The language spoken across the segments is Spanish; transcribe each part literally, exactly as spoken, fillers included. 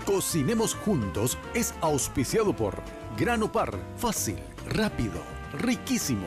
Cocinemos Juntos es auspiciado por Grano Par, fácil, rápido, riquísimo.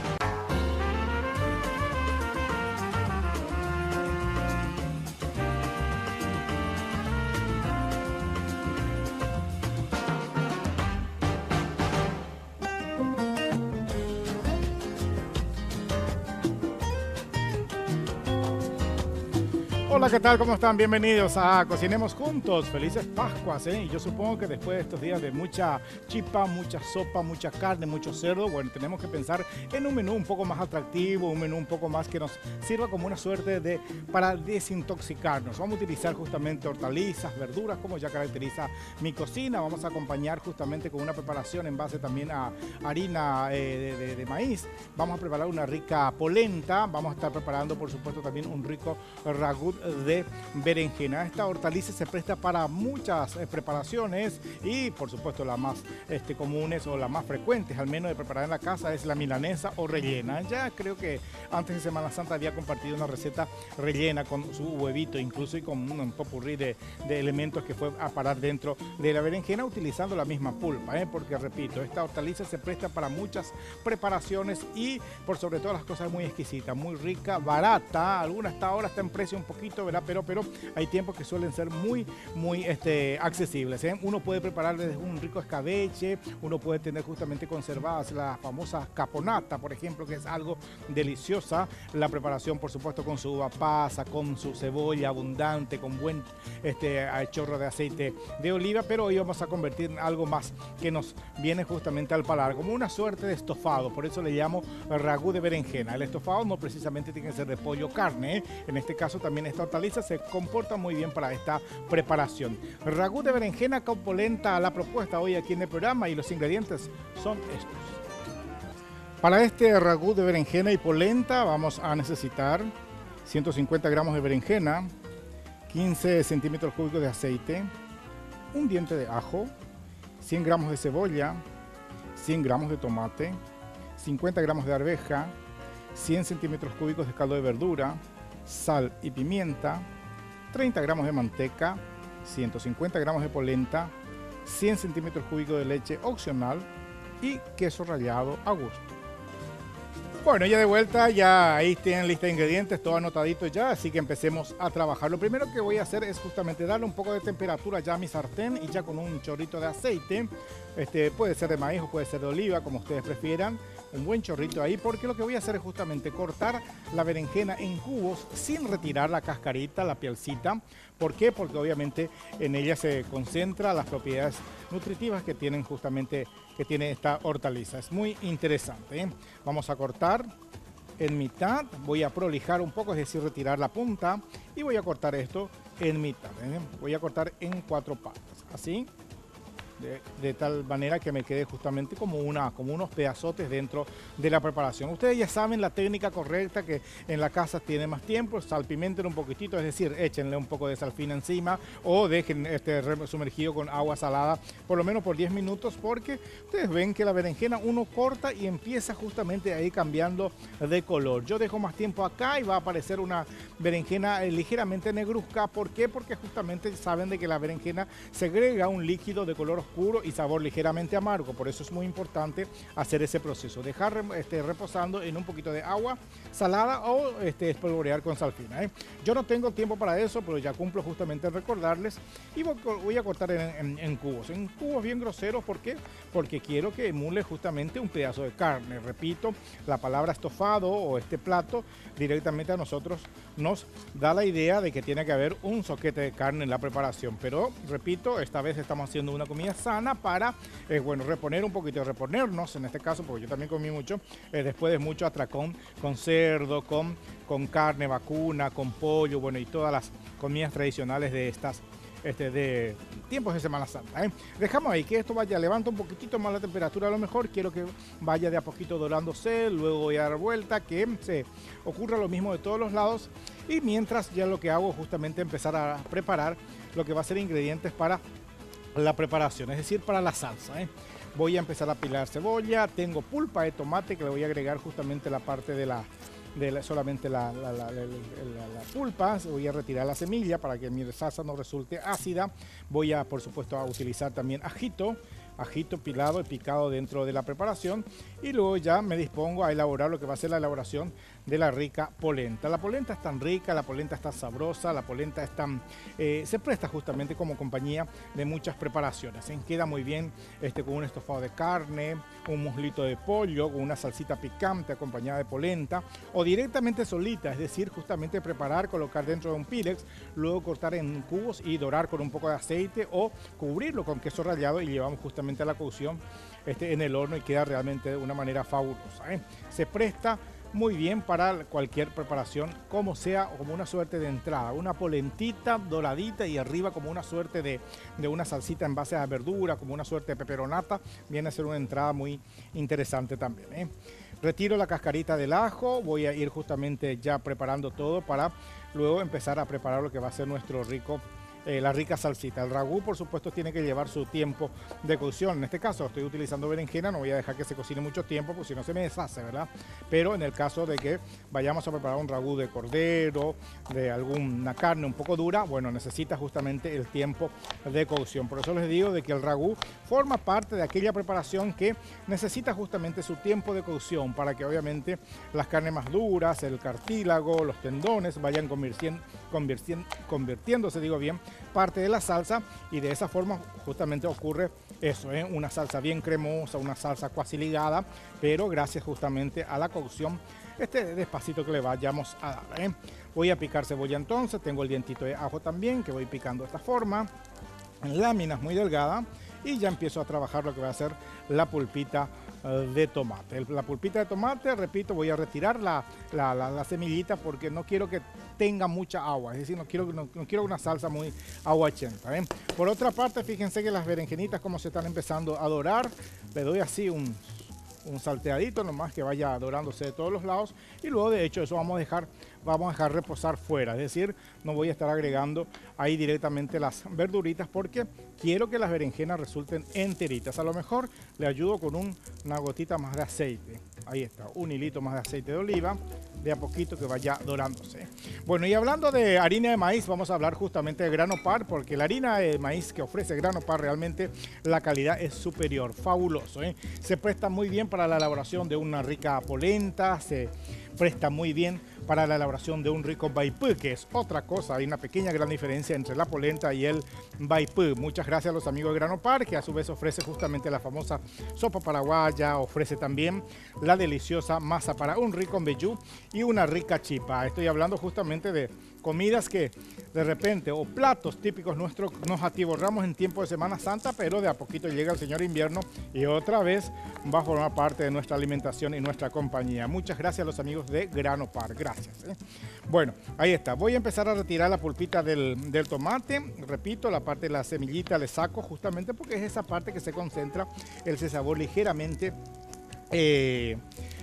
Hola, ¿qué tal? ¿Cómo están? Bienvenidos a Cocinemos Juntos. Felices Pascuas, ¿eh? Y yo supongo que después de estos días de mucha chipa, mucha sopa, mucha carne, mucho cerdo, bueno, tenemos que pensar en un menú un poco más atractivo, un menú un poco más que nos sirva como una suerte de para desintoxicarnos. Vamos a utilizar justamente hortalizas, verduras, como ya caracteriza mi cocina. Vamos a acompañar justamente con una preparación en base también a harina eh, de, de, de maíz. Vamos a preparar una rica polenta. Vamos a estar preparando, por supuesto, también un rico ragú de berenjena. Esta hortaliza se presta para muchas eh, preparaciones y por supuesto las más este, comunes o las más frecuentes al menos de preparar en la casa es la milanesa o rellena. Ya creo que antes de Semana Santa había compartido una receta rellena con su huevito incluso y con un popurrí de, de elementos que fue a parar dentro de la berenjena utilizando la misma pulpa, ¿eh? Porque repito, esta hortaliza se presta para muchas preparaciones y por sobre todas las cosas muy exquisita, muy rica, barata, alguna hasta ahora está en precio un poquito, ¿verdad? Pero, pero hay tiempos que suelen ser muy, muy este, accesibles, ¿eh? Uno puede preparar desde un rico escabeche, uno puede tener justamente conservadas la famosa caponata, por ejemplo, que es algo deliciosa. La preparación, por supuesto, con su uva pasa, con su cebolla abundante, con buen este, chorro de aceite de oliva, pero hoy vamos a convertir en algo más que nos viene justamente al paladar, como una suerte de estofado, por eso le llamo ragú de berenjena. El estofado no precisamente tiene que ser de pollo o carne, ¿eh? En este caso también esta hortaliza se comporta muy bien para esta preparación. Ragú de berenjena con polenta a la propuesta hoy aquí en el programa y los ingredientes son estos. Para este ragú de berenjena y polenta vamos a necesitar ciento cincuenta gramos de berenjena, quince centímetros cúbicos de aceite, un diente de ajo, cien gramos de cebolla, cien gramos de tomate, cincuenta gramos de arveja, cien centímetros cúbicos de caldo de verdura, sal y pimienta, treinta gramos de manteca, ciento cincuenta gramos de polenta, cien centímetros cúbicos de leche opcional y queso rallado a gusto. Bueno, ya de vuelta, ya ahí tienen lista de ingredientes, todo anotadito ya, así que empecemos a trabajar. Lo primero que voy a hacer es justamente darle un poco de temperatura ya a mi sartén y ya con un chorrito de aceite, este, puede ser de maíz o puede ser de oliva, como ustedes prefieran, un buen chorrito ahí, porque lo que voy a hacer es justamente cortar la berenjena en cubos sin retirar la cascarita, la pielcita. ¿Por qué? Porque obviamente en ella se concentra las propiedades nutritivas que tienen justamente que tiene esta hortaliza. Es muy interesante, ¿eh? Vamos a cortar en mitad, voy a prolijar un poco, es decir, retirar la punta y voy a cortar esto en mitad, ¿eh? Voy a cortar en cuatro partes, así. De, de tal manera que me quede justamente como, una, como unos pedazotes dentro de la preparación. Ustedes ya saben la técnica correcta, que en la casa tiene más tiempo, salpimenten un poquitito, es decir, échenle un poco de salfina encima o dejen este sumergido con agua salada por lo menos por diez minutos, porque ustedes ven que la berenjena uno corta y empieza justamente ahí cambiando de color. Yo dejo más tiempo acá y va a aparecer una berenjena eh, ligeramente negruzca. ¿Por qué? Porque justamente saben de que la berenjena segrega un líquido de color oscuro y sabor ligeramente amargo, por eso es muy importante hacer ese proceso, dejar este, reposando en un poquito de agua salada o este, espolvorear con salfina, ¿eh? Yo no tengo tiempo para eso, pero ya cumplo justamente en recordarles y voy a cortar en, en, en cubos, en cubos bien groseros. ¿Por qué? Porque quiero que emule justamente un pedazo de carne. Repito, la palabra estofado o este plato directamente a nosotros nos da la idea de que tiene que haber un soquete de carne en la preparación, pero repito, esta vez estamos haciendo una comida sana para, eh, bueno, reponer un poquito, reponernos en este caso, porque yo también comí mucho, eh, después de mucho atracón con cerdo, con, con carne vacuna, con pollo, bueno, y todas las comidas tradicionales de estas, este, de tiempos de Semana Santa, ¿eh? Dejamos ahí que esto vaya, levanta un poquitito más la temperatura, a lo mejor quiero que vaya de a poquito dorándose, luego voy a dar vuelta, que se ocurra lo mismo de todos los lados, y mientras ya lo que hago es justamente empezar a preparar lo que va a ser ingredientes para la preparación, es decir, para la salsa, ¿eh? Voy a empezar a pilar cebolla, tengo pulpa de tomate que le voy a agregar justamente la parte de la de la, solamente la, la, la, la, la, la pulpa. Voy a retirar la semilla para que mi salsa no resulte ácida. Voy a, por supuesto, a utilizar también ajito. Ajito pilado y picado dentro de la preparación, y luego ya me dispongo a elaborar lo que va a ser la elaboración de la rica polenta. La polenta es tan rica, la polenta es tan sabrosa, la polenta es tan, eh, se presta justamente como compañía de muchas preparaciones. ¿eh? Queda muy bien este, con un estofado de carne, un muslito de pollo, con una salsita picante acompañada de polenta, o directamente solita, es decir, justamente preparar, colocar dentro de un Pyrex, luego cortar en cubos y dorar con un poco de aceite o cubrirlo con queso rallado y llevamos justamente a la cocción este, en el horno y queda realmente de una manera fabulosa. ¿eh? Se presta muy bien para cualquier preparación, como sea, como una suerte de entrada, una polentita doradita y arriba como una suerte de, de una salsita en base a verdura, como una suerte de peperonata, viene a ser una entrada muy interesante también. ¿eh? Retiro la cascarita del ajo, voy a ir justamente ya preparando todo para luego empezar a preparar lo que va a ser nuestro rico Eh, la rica salsita. El ragú, por supuesto, tiene que llevar su tiempo de cocción. En este caso estoy utilizando berenjena, no voy a dejar que se cocine mucho tiempo porque si no se me deshace, ¿verdad? Pero en el caso de que vayamos a preparar un ragú de cordero, de alguna carne un poco dura, bueno, necesita justamente el tiempo de cocción. Por eso les digo de que el ragú forma parte de aquella preparación que necesita justamente su tiempo de cocción para que obviamente las carnes más duras, el cartílago, los tendones vayan convirtiendo, convirtiendo, convirtiéndose, digo bien, parte de la salsa, y de esa forma justamente ocurre eso, ¿eh? Una salsa bien cremosa, una salsa cuasi ligada, pero gracias justamente a la cocción, este despacito que le vayamos a dar. ¿eh? Voy a picar cebolla entonces, tengo el dientito de ajo también que voy picando de esta forma, en láminas muy delgadas, y ya empiezo a trabajar lo que va a ser la pulpita de tomate. La pulpita de tomate, repito, voy a retirar la, la, la, la semillita porque no quiero que tenga mucha agua, es decir, no quiero, no, no quiero una salsa muy aguachenta. ¿eh? Por otra parte, fíjense que las berenjenitas como se están empezando a dorar, le doy así un, un salteadito nomás que vaya dorándose de todos los lados, y luego de hecho eso vamos a dejar vamos a dejar reposar fuera, es decir, no voy a estar agregando ahí directamente las verduritas porque quiero que las berenjenas resulten enteritas. A lo mejor le ayudo con un, una gotita más de aceite, ahí está, un hilito más de aceite de oliva, de a poquito que vaya dorándose. Bueno, y hablando de harina de maíz, vamos a hablar justamente de Grano Par, porque la harina de maíz que ofrece Grano Par realmente la calidad es superior, fabuloso. ¿eh? Se presta muy bien para la elaboración de una rica polenta, se presta muy bien para la elaboración de un rico baipú, que es otra cosa. Hay una pequeña gran diferencia entre la polenta y el baipú. Muchas gracias a los amigos de Grano Par, que a su vez ofrece justamente la famosa sopa paraguaya, ofrece también la deliciosa masa para un rico mbejú y una rica chipa. Estoy hablando justamente de comidas que de repente, o platos típicos nuestros, nos atiborramos en tiempo de Semana Santa, pero de a poquito llega el señor invierno y otra vez va a formar parte de nuestra alimentación y nuestra compañía. Muchas gracias a los amigos de Grano Par, gracias. ¿eh? Bueno, ahí está, voy a empezar a retirar la pulpita del, del tomate, repito, la parte de la semillita le saco justamente porque es esa parte que se concentra el sabor ligeramente eh,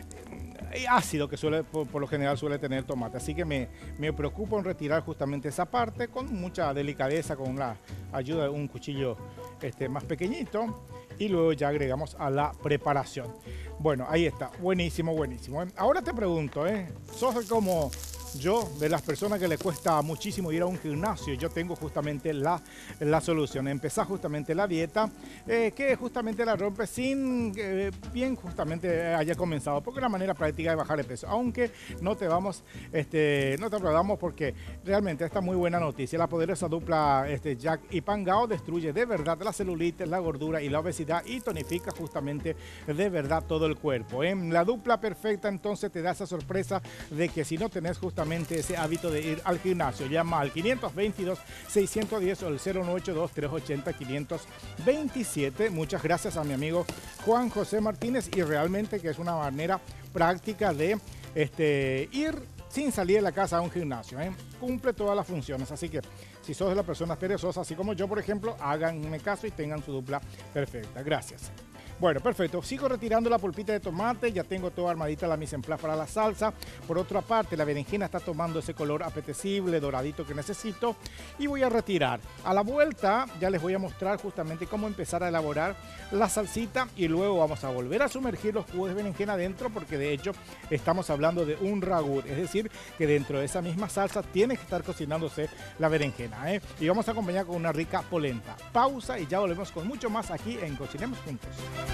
ácido que suele, por, por lo general suele tener el tomate, así que me, me preocupo en retirar justamente esa parte con mucha delicadeza, con la ayuda de un cuchillo este, más pequeñito, y luego ya agregamos a la preparación. Bueno, ahí está, buenísimo, buenísimo. Ahora te pregunto, ¿eh? ¿Sos como yo, de las personas que le cuesta muchísimo ir a un gimnasio? Yo tengo justamente la, la solución, empezar justamente la dieta, eh, que justamente la rompe sin eh, bien justamente haya comenzado, porque es una manera práctica de bajar el peso, aunque no te vamos, este, no te aplaudamos porque realmente esta muy buena noticia, la poderosa dupla este, Jack y Pangao destruye de verdad la celulitis, la gordura y la obesidad y tonifica justamente de verdad todo el cuerpo. ¿eh? La dupla perfecta entonces te da esa sorpresa de que si no tenés justamente ese hábito de ir al gimnasio, llama al quinientos veintidós, seiscientos diez o el cero nueve ocho dos, tres ochenta, quinientos veintisiete. Muchas gracias a mi amigo Juan José Martínez, y realmente que es una manera práctica de este, ir sin salir de la casa a un gimnasio. ¿eh? Cumple todas las funciones, así que si sos de las personas perezosas, así como yo por ejemplo, háganme caso y tengan su dupla perfecta. Gracias. Bueno, perfecto. Sigo retirando la pulpita de tomate. Ya tengo toda armadita la mise en place para la salsa. Por otra parte, la berenjena está tomando ese color apetecible, doradito que necesito. Y voy a retirar. A la vuelta ya les voy a mostrar justamente cómo empezar a elaborar la salsita. Y luego vamos a volver a sumergir los cubos de berenjena adentro, porque de hecho estamos hablando de un ragú. Es decir, que dentro de esa misma salsa tiene que estar cocinándose la berenjena, ¿eh? Y vamos a acompañar con una rica polenta. Pausa y ya volvemos con mucho más aquí en Cocinemos Juntos.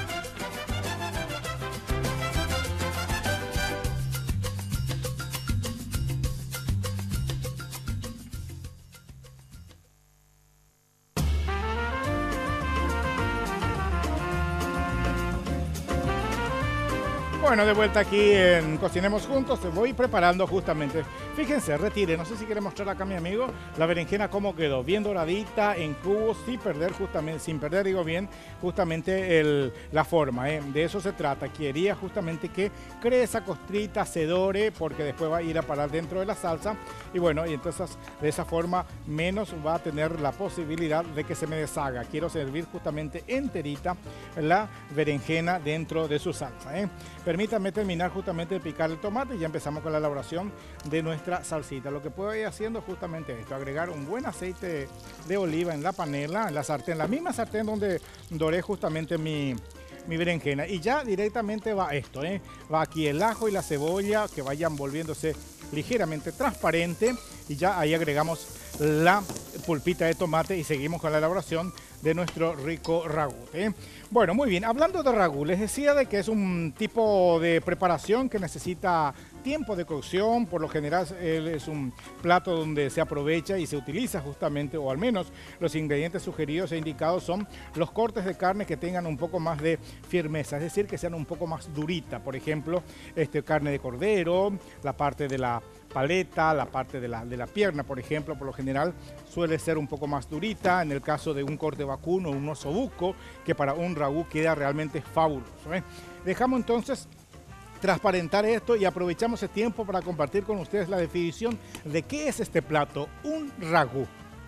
Bueno, de vuelta aquí en Cocinemos Juntos, voy preparando justamente, fíjense, retire, no sé si quiere mostrar acá a mi amigo, la berenjena cómo quedó, bien doradita, en cubos, sin perder justamente, sin perder, digo bien, justamente el, la forma, ¿eh? De eso se trata, quería justamente que cree esa costrita, se dore, porque después va a ir a parar dentro de la salsa, y bueno, y entonces de esa forma menos va a tener la posibilidad de que se me deshaga. Quiero servir justamente enterita la berenjena dentro de su salsa, ¿eh? Permítanme terminar justamente de picar el tomate y ya empezamos con la elaboración de nuestra salsita. Lo que puedo ir haciendo es justamente esto, agregar un buen aceite de oliva en la panela, en la sartén, la misma sartén donde doré justamente mi, mi berenjena. Y ya directamente va esto, ¿eh? Va aquí el ajo y la cebolla que vayan volviéndose ligeramente transparente y ya ahí agregamos la pulpita de tomate y seguimos con la elaboración de nuestro rico ragú, ¿eh? Bueno, muy bien, hablando de ragú, les decía de que es un tipo de preparación que necesita tiempo de cocción. Por lo general es un plato donde se aprovecha y se utiliza justamente, o al menos los ingredientes sugeridos e indicados son los cortes de carne que tengan un poco más de firmeza, es decir, que sean un poco más durita. Por ejemplo, este, carne de cordero, la parte de la paleta, la parte de la, de la pierna, por ejemplo, por lo general suele ser un poco más durita. En el caso de un corte vacuno, un osobuco, que para un ragú queda realmente fabuloso, ¿eh? Dejamos entonces transparentar esto y aprovechamos el tiempo para compartir con ustedes la definición de qué es este plato, un ragú.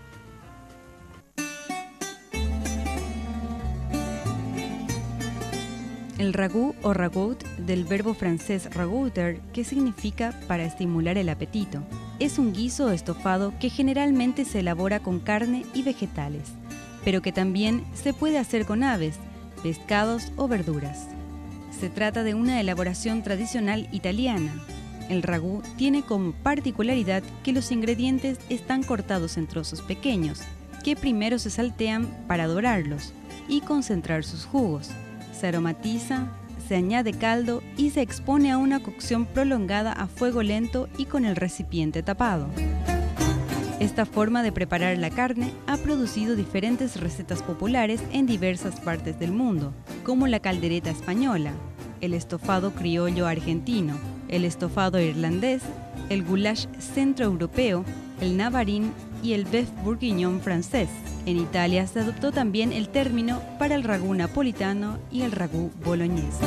El ragú o ragout, del verbo francés ragouter, que significa para estimular el apetito, es un guiso o estofado que generalmente se elabora con carne y vegetales, pero que también se puede hacer con aves, pescados o verduras. Se trata de una elaboración tradicional italiana. El ragú tiene como particularidad que los ingredientes están cortados en trozos pequeños, que primero se saltean para dorarlos y concentrar sus jugos. Se aromatiza, se añade caldo y se expone a una cocción prolongada a fuego lento y con el recipiente tapado. Esta forma de preparar la carne ha producido diferentes recetas populares en diversas partes del mundo, como la caldereta española, el estofado criollo argentino, el estofado irlandés, el goulash centroeuropeo, el navarín y el bœuf bourguignon francés. En Italia se adoptó también el término para el ragú napolitano y el ragú boloñés.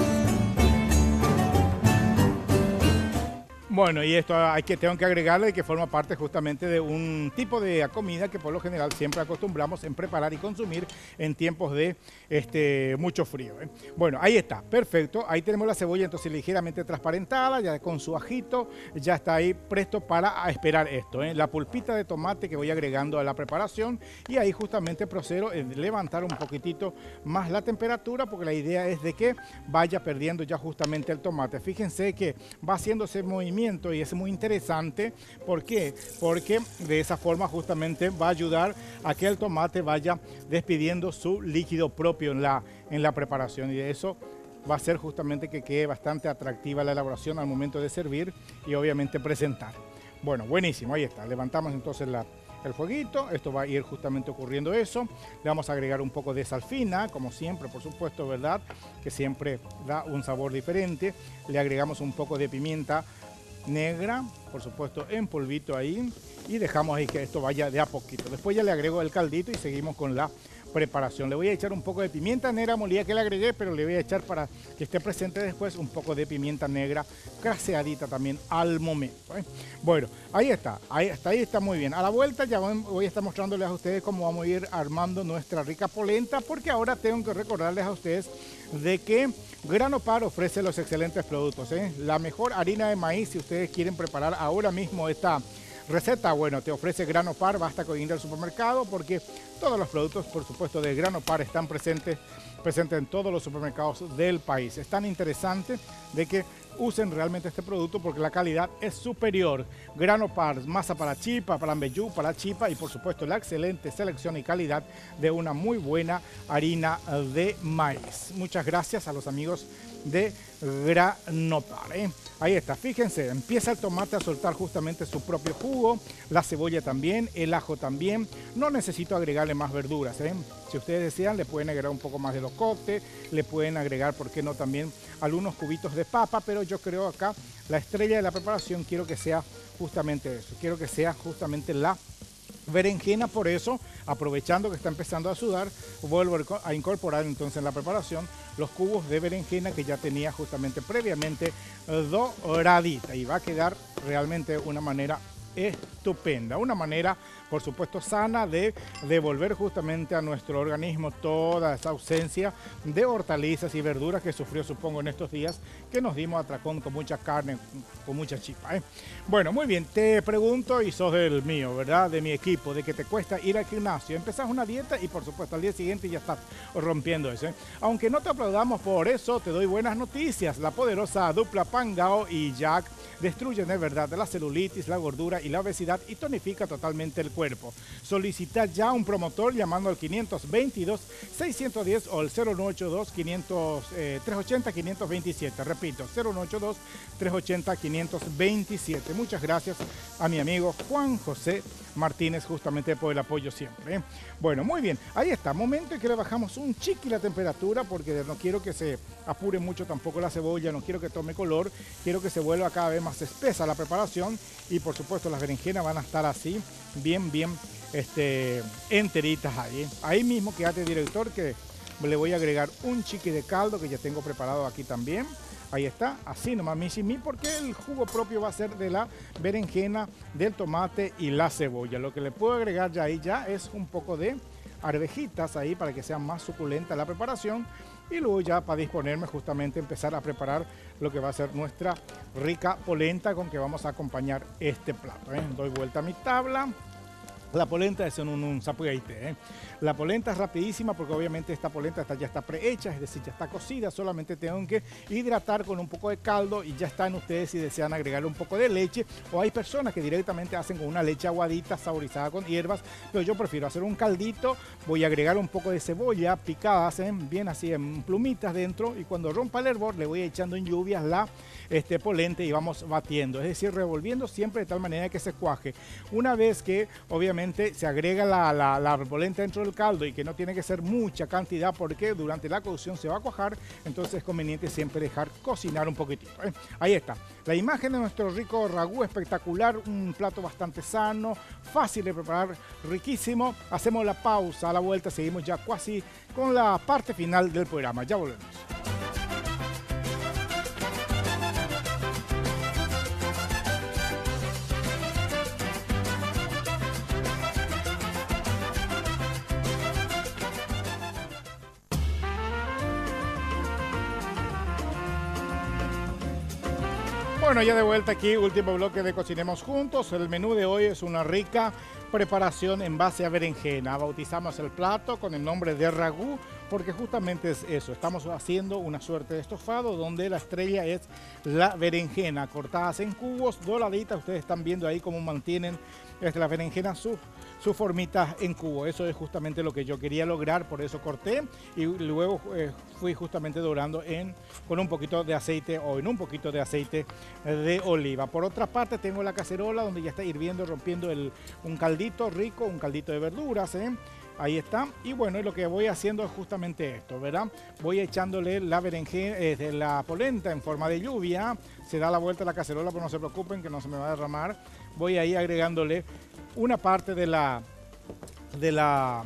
Bueno, y esto hay que, tengo que agregarle que forma parte justamente de un tipo de comida que por lo general siempre acostumbramos en preparar y consumir en tiempos de este, mucho frío, ¿eh? Bueno, ahí está, perfecto. Ahí tenemos la cebolla entonces ligeramente transparentada, ya con su ajito, ya está ahí presto para esperar esto, ¿eh? La pulpita de tomate que voy agregando a la preparación y ahí justamente procedo en levantar un poquitito más la temperatura porque la idea es de que vaya perdiendo ya justamente el tomate. Fíjense que va haciendo ese movimiento y es muy interesante. ¿Por qué? Porque de esa forma justamente va a ayudar a que el tomate vaya despidiendo su líquido propio en la, en la preparación y de eso va a hacer justamente que quede bastante atractiva la elaboración al momento de servir y obviamente presentar. Bueno, buenísimo, ahí está. Levantamos entonces la, el fueguito, esto va a ir justamente ocurriendo eso. Le vamos a agregar un poco de sal fina, como siempre, por supuesto, ¿verdad? Que siempre da un sabor diferente. Le agregamos un poco de pimienta negra, por supuesto en polvito ahí, y dejamos ahí que esto vaya de a poquito. Después ya le agrego el caldito y seguimos con la preparación. Le voy a echar un poco de pimienta negra molida que le agregué, pero le voy a echar para que esté presente después un poco de pimienta negra craseadita también al momento, ¿eh? Bueno, ahí está, ahí, hasta ahí está muy bien. A la vuelta ya voy, voy a estar mostrándoles a ustedes cómo vamos a ir armando nuestra rica polenta, porque ahora tengo que recordarles a ustedes de que Grano Par ofrece los excelentes productos, ¿eh? La mejor harina de maíz, si ustedes quieren preparar ahora mismo esta receta, bueno, te ofrece Grano Par, basta con ir al supermercado porque todos los productos, por supuesto, de Grano Par están presentes, presentes en todos los supermercados del país. Es tan interesante de que usen realmente este producto porque la calidad es superior. Grano Par, masa para chipa, para mbejú, para chipa y por supuesto la excelente selección y calidad de una muy buena harina de maíz. Muchas gracias a los amigos de Grano Par, ¿eh? Ahí está, fíjense, empieza el tomate a soltar justamente su propio jugo, la cebolla también, el ajo también. No necesito agregarle más verduras, ¿eh? Si ustedes desean, le pueden agregar un poco más de locote, le pueden agregar, ¿por qué no?, también algunos cubitos de papa, pero yo creo acá la estrella de la preparación quiero que sea justamente eso, quiero que sea justamente la berenjena. Por eso, aprovechando que está empezando a sudar, vuelvo a incorporar entonces en la preparación los cubos de berenjena que ya tenía justamente previamente doradita, y va a quedar realmente una manera estupenda, una manera por supuesto sana de devolver justamente a nuestro organismo toda esa ausencia de hortalizas y verduras que sufrió, supongo, en estos días que nos dimos atracón con mucha carne, con mucha chipa, ¿eh? Bueno, muy bien, te pregunto, y sos del mío, ¿verdad?, de mi equipo, de que te cuesta ir al gimnasio, empezás una dieta y por supuesto al día siguiente ya estás rompiendo eso, ¿eh? Aunque no te aplaudamos por eso, te doy buenas noticias. La poderosa dupla Pangao y Jack destruyen de verdad la celulitis, la gordura y la obesidad y tonifica totalmente el cuerpo. Solicita ya un promotor llamando al quinientos veintidós, seiscientos diez o el cero nueve ocho dos, quinientos, eh, trescientos ochenta, quinientos veintisiete. Repito, cero nueve ocho dos, trescientos ochenta, quinientos veintisiete. Muchas gracias a mi amigo Juan José Martínez justamente por el apoyo siempre, ¿eh? Bueno, muy bien, ahí está, momento en que le bajamos un chiqui la temperatura porque no quiero que se apure mucho tampoco la cebolla, no quiero que tome color, quiero que se vuelva cada vez más espesa la preparación y por supuesto las berenjenas van a estar así, bien, bien este, enteritas ahí, ¿eh? Ahí mismo quédate, director, que le voy a agregar un chiqui de caldo que ya tengo preparado aquí también. Ahí está, así nomás, mi mi, porque el jugo propio va a ser de la berenjena, del tomate y la cebolla. Lo que le puedo agregar ya ahí ya es un poco de arvejitas ahí para que sea más suculenta la preparación. Y luego ya para disponerme justamente a empezar a preparar lo que va a ser nuestra rica polenta con que vamos a acompañar este plato, ¿eh? Doy vuelta a mi tabla. La polenta es en un, un zapuaite, ¿eh? La polenta es rapidísima porque obviamente esta polenta está, ya está prehecha, es decir, ya está cocida, solamente tengo que hidratar con un poco de caldo y ya están ustedes si desean agregarle un poco de leche, o hay personas que directamente hacen con una leche aguadita saborizada con hierbas, pero yo prefiero hacer un caldito, voy a agregar un poco de cebolla picada, hacen bien así en plumitas dentro, y cuando rompa el hervor le voy echando en lluvias la este, polenta y vamos batiendo, es decir, revolviendo siempre de tal manera que se cuaje. Una vez que obviamente se agrega la, la, la polenta dentro del caldo y que no tiene que ser mucha cantidad porque durante la cocción se va a cuajar, entonces es conveniente siempre dejar cocinar un poquitito, ¿eh? Ahí está, la imagen de nuestro rico ragú espectacular, un plato bastante sano, fácil de preparar, riquísimo. Hacemos la pausa, a la vuelta seguimos ya casi con la parte final del programa, ya volvemos. Bueno, ya de vuelta aquí, último bloque de Cocinemos Juntos. El menú de hoy es una rica preparación en base a berenjena. Bautizamos el plato con el nombre de ragú porque justamente es eso. Estamos haciendo una suerte de estofado donde la estrella es la berenjena, cortadas en cubos, doraditas. Ustedes están viendo ahí cómo mantienen este, la berenjena sus su formita en cubo. Eso es justamente lo que yo quería lograr, por eso corté y luego eh, fui justamente dorando en, con un poquito de aceite o en un poquito de aceite de oliva. Por otra parte tengo la cacerola donde ya está hirviendo, rompiendo el, un caldito rico, un caldito de verduras, ¿eh? Ahí está. Y bueno, lo que voy haciendo es justamente esto, ¿verdad? Voy echándole la berenjena, eh, la polenta en forma de lluvia. Se da la vuelta a la cacerola, pero no se preocupen que no se me va a derramar. Voy ahí agregándole una parte de la, de la,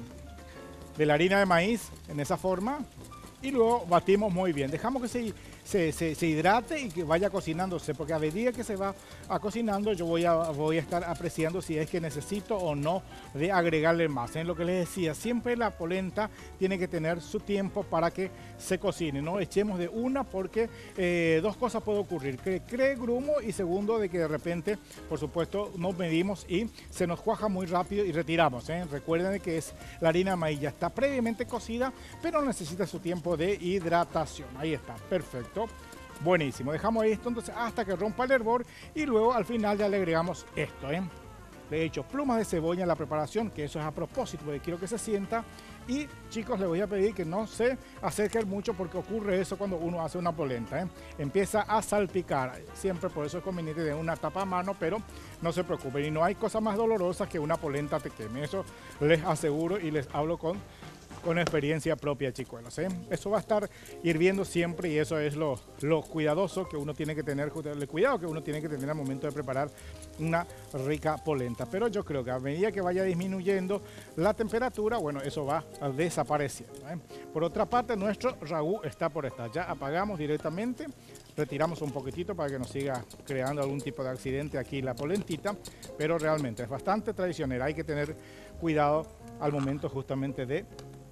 de la harina de maíz en esa forma. Y luego batimos muy bien. Dejamos que se, se, se, se hidrate y que vaya cocinándose, porque a medida que se va a cocinando yo voy a, voy a estar apreciando si es que necesito o no de agregarle más. En lo que les decía, siempre la polenta tiene que tener su tiempo para que se cocine. No echemos de una porque eh, dos cosas pueden ocurrir. Que cree grumo y segundo de que de repente, por supuesto, nos medimos y se nos cuaja muy rápido y retiramos. ¿eh? Recuerden que es la harina de maíz, ya está previamente cocida, pero necesita su tiempo de hidratación. Ahí está, perfecto, buenísimo. Dejamos esto entonces hasta que rompa el hervor y luego al final ya le agregamos esto. ¿eh? Le he hecho plumas de cebolla en la preparación, que eso es a propósito porque quiero que se sienta. Y chicos, les voy a pedir que no se acerquen mucho porque ocurre eso cuando uno hace una polenta. ¿eh? Empieza a salpicar. Siempre por eso es conveniente de una tapa a mano, pero no se preocupen. Y no hay cosa más dolorosa que una polenta te queme. Eso les aseguro y les hablo con con experiencia propia, chicuelos. ¿eh? Eso va a estar hirviendo siempre y eso es lo, lo cuidadoso que uno tiene que tener, el cuidado que uno tiene que tener al momento de preparar una rica polenta. Pero yo creo que a medida que vaya disminuyendo la temperatura, bueno, eso va desapareciendo. ¿eh? Por otra parte, nuestro ragú está por estar. Ya apagamos directamente, retiramos un poquitito para que nos siga creando algún tipo de accidente aquí la polentita, pero realmente es bastante tradicional. Hay que tener cuidado al momento justamente de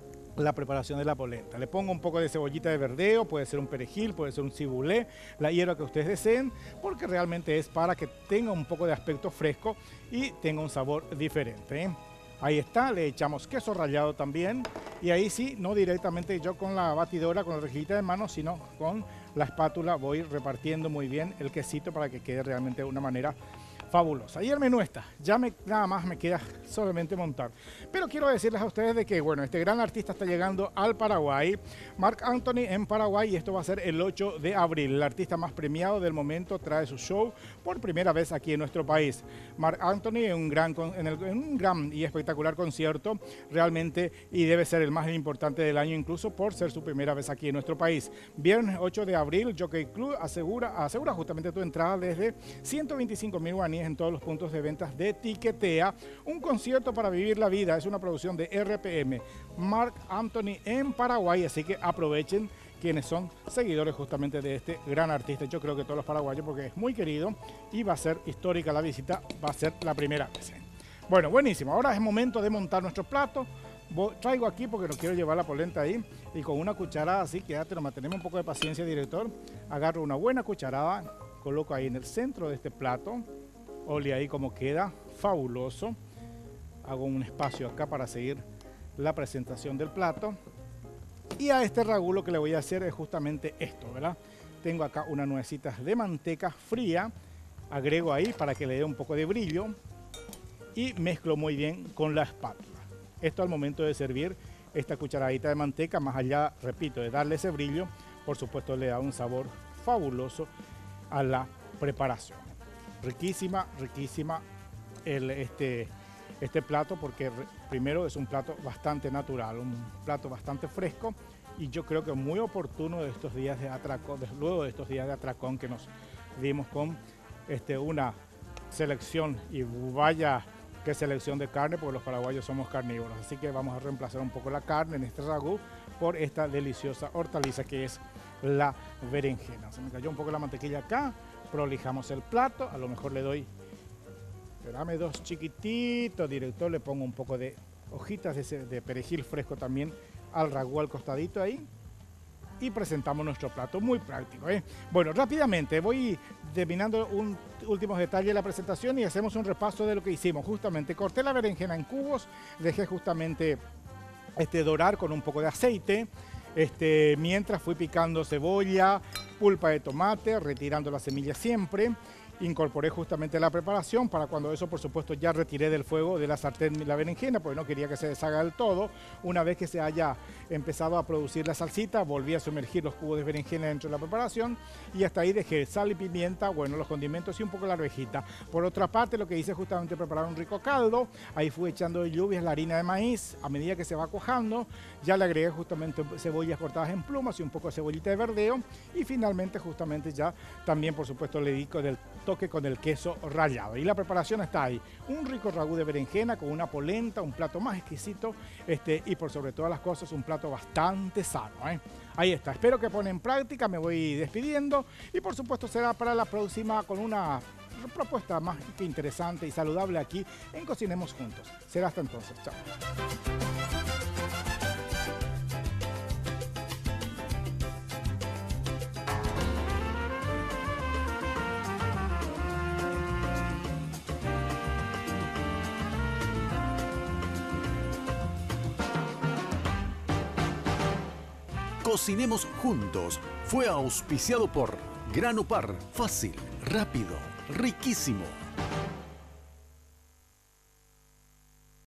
la preparación de la polenta. Le pongo un poco de cebollita de verdeo, puede ser un perejil, puede ser un cibulé, la hierba que ustedes deseen, porque realmente es para que tenga un poco de aspecto fresco y tenga un sabor diferente. ¿eh? Ahí está, le echamos queso rallado también y ahí sí, no directamente yo con la batidora, con la rejillita de mano, sino con la espátula voy repartiendo muy bien el quesito para que quede realmente de una manera fabulosa. Y el menú está, ya me, nada más me queda solamente montar. Pero quiero decirles a ustedes de que, bueno, este gran artista está llegando al Paraguay, Marc Anthony en Paraguay, y esto va a ser el ocho de abril. El artista más premiado del momento trae su show por primera vez aquí en nuestro país. Marc Anthony en un gran, en el, en un gran y espectacular concierto, realmente, y debe ser el más importante del año incluso por ser su primera vez aquí en nuestro país. Viernes ocho de abril, Jockey Club asegura, asegura justamente tu entrada desde ciento veinticinco mil guaníes en todos los puntos de ventas de Tiquetea. Un concierto para vivir la vida, es una producción de R P M, Marc Anthony en Paraguay, así que aprovechen quienes son seguidores justamente de este gran artista. Yo creo que todos los paraguayos, porque es muy querido y va a ser histórica la visita, va a ser la primera vez. Bueno, buenísimo, ahora es momento de montar nuestro plato. Voy, traigo aquí porque no quiero llevar la polenta ahí y con una cucharada así, quédate, nomás tenemos un poco de paciencia, director. Agarro una buena cucharada, coloco ahí en el centro de este plato. Ole ahí como queda, fabuloso. Hago un espacio acá para seguir la presentación del plato. Y a este ragú lo que le voy a hacer es justamente esto, ¿verdad? Tengo acá unas nuecitas de manteca fría. Agrego ahí para que le dé un poco de brillo. Y mezclo muy bien con la espátula. Esto al momento de servir esta cucharadita de manteca, más allá, repito, de darle ese brillo, por supuesto le da un sabor fabuloso a la preparación. Riquísima, riquísima el, este, este plato porque re, primero es un plato bastante natural, un plato bastante fresco y yo creo que muy oportuno de estos días de atracón, de, luego de estos días de atracón que nos dimos con este, una selección y vaya que selección de carne porque los paraguayos somos carnívoros, así que vamos a reemplazar un poco la carne en este ragú por esta deliciosa hortaliza que es la berenjena. Se me cayó un poco la mantequilla acá. Prolijamos el plato, a lo mejor le doy, dame dos chiquititos, director, le pongo un poco de hojitas de, ese, de perejil fresco también al ragú al costadito ahí y presentamos nuestro plato, muy práctico. ¿eh? Bueno, rápidamente voy terminando un último detalle de la presentación y hacemos un repaso de lo que hicimos. Justamente corté la berenjena en cubos, dejé justamente este, dorar con un poco de aceite. Este, mientras fui picando cebolla, pulpa de tomate, retirando las semillas siempre. incorporé justamente la preparación para cuando eso, por supuesto, ya retiré del fuego de la sartén la berenjena, porque no quería que se deshaga del todo. Una vez que se haya empezado a producir la salsita, volví a sumergir los cubos de berenjena dentro de la preparación y hasta ahí dejé sal y pimienta, bueno, los condimentos y un poco la arvejita. Por otra parte, lo que hice justamente preparar un rico caldo, ahí fui echando de lluvias la harina de maíz, a medida que se va cuajando, ya le agregué justamente cebollas cortadas en plumas y un poco de cebollita de verdeo y finalmente justamente ya también, por supuesto, le di con el toque con el queso rallado. Y la preparación está ahí. Un rico ragú de berenjena con una polenta, un plato más exquisito este, y por sobre todas las cosas un plato bastante sano. ¿eh? Ahí está. Espero que pone en práctica. Me voy despidiendo y por supuesto será para la próxima con una propuesta más que interesante y saludable aquí en Cocinemos Juntos. Será hasta entonces. Chao. Cocinemos Juntos fue auspiciado por Grano Par, fácil, rápido, riquísimo.